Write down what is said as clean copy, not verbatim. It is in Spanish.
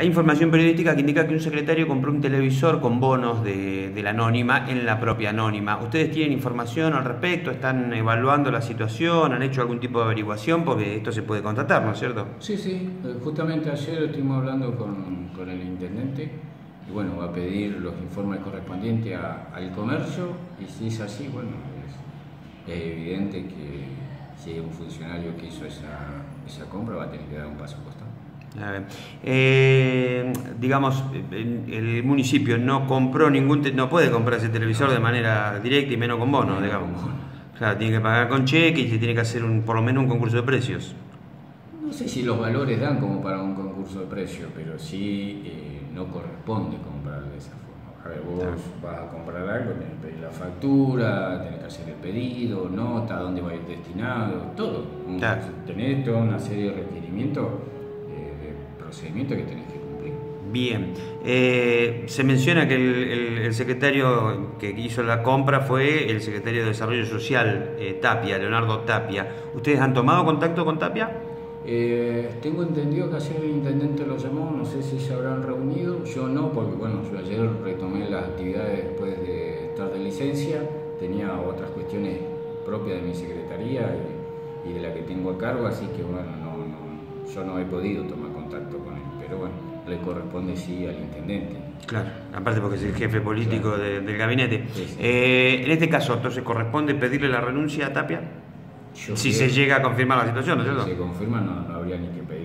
Hay información periodística que indica que un secretario compró un televisor con bonos de la Anónima en la propia Anónima. ¿Ustedes tienen información al respecto? ¿Están evaluando la situación? ¿Han hecho algún tipo de averiguación? Porque esto se puede constatar, ¿no es cierto? Sí, sí, justamente ayer estuvimos hablando con el intendente y bueno, va a pedir los informes correspondientes al comercio y si es así, bueno, es evidente que si hay un funcionario que hizo esa compra va a tener que dar un paso al costado. A ver. Digamos, el municipio no compró no puede comprar ese televisor de manera directa y menos con bonos, digamos. Claro, tiene que pagar con cheque y se tiene que hacer por lo menos un concurso de precios. No sé si los valores dan como para un concurso de precios, pero sí no corresponde comprar de esa forma. A ver, vos vas a comprar algo, tenés que pedir la factura, tenés que hacer el pedido, nota, dónde va a ir destinado, todo. Claro. Tenés toda una serie de requerimientos, procedimientos que tenés que cumplir. Bien. Se menciona que el secretario que hizo la compra fue el secretario de Desarrollo Social, Tapia, Leonardo Tapia. ¿Ustedes han tomado contacto con Tapia? Tengo entendido que ayer el intendente lo llamó, no sé si se habrán reunido, yo no, porque bueno, yo ayer retomé las actividades después de estar de licencia, tenía otras cuestiones propias de mi secretaría y de la que tengo a cargo, así que bueno, yo no he podido tomar contacto con él, pero bueno, le corresponde sí al intendente. Claro, aparte porque es el jefe político del gabinete. Sí, sí. En este caso, entonces, ¿corresponde pedirle la renuncia a Tapia? Si se llega a confirmar la situación, ¿no es cierto? Si se confirma, no habría ni que pedir.